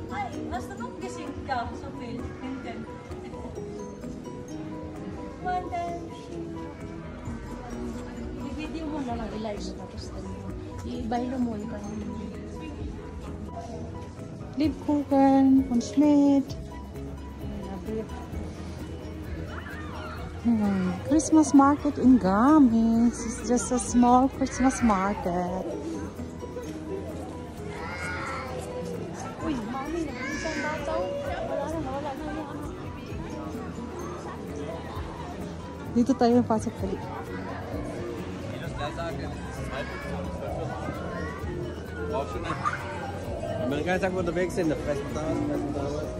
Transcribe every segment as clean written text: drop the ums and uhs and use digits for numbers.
Ay, basta nung gising ka sa film. One time i-video mo na lang, i-live mo tapos i-bahilo mo, i-bahilo mo. Lebkuchen von Schmidt. Christmas market in Garmin. It's just a small Christmas market. Uy, mami, isang bataw. Wala na yan. Dito tayo pasok kali. Wenn wir den ganzen Tag unterwegs sind, dann fressen wir da was.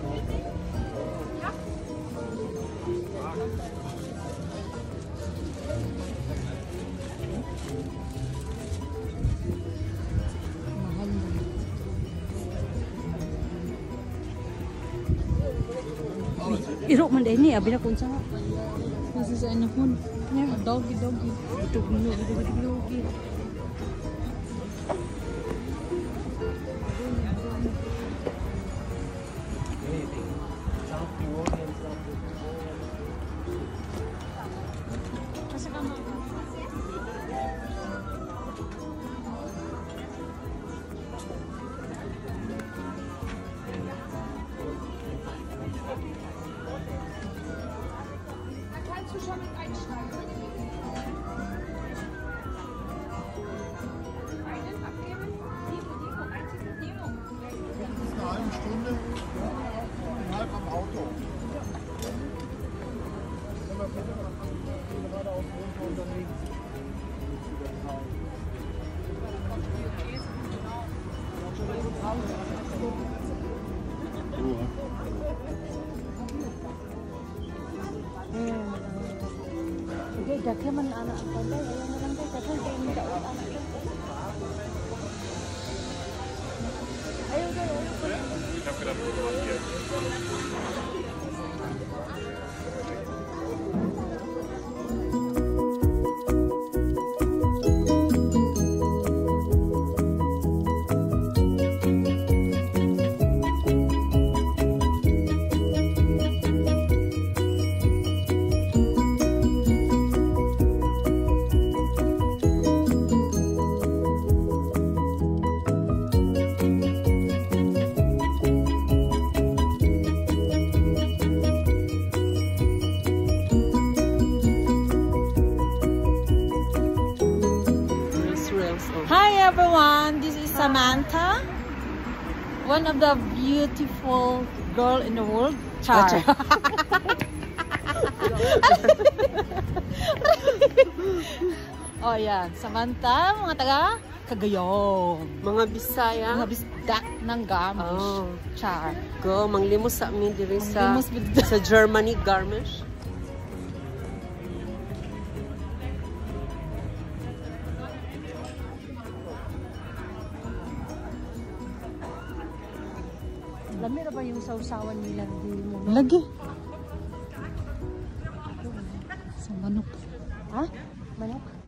Irok man din ni, abi na kung sa nga. This is an hund. Yeah, doggy. Ito, doggy. Kannst du schon mit einsteigen? Einen abgeben? Demo, einzige Demo. Das ist eine halbe Stunde, halb am Auto. Wenn wir geradeaus runter unterwegs sind. Okay, daghan man anak ang pagay. Ayaw na lang tayo. Daghan kayo ng daot anak. Ayaw kayo. Ich hab gedacht, du machst hier. Hi everyone, this is Samantha, one of the beautiful girl in the world. Char. Oh yeah, Samantha, mga taga Cagayan. Mga Bisaya. Mga bisdak ng Garmisch. Oh. Char. Go, manglimos sa amin diri sa Manglimos with- sa Germany, Garmisch. Lami na ba yung sausawan nila? Hindi mo. Lagi. Sa manok. Ha?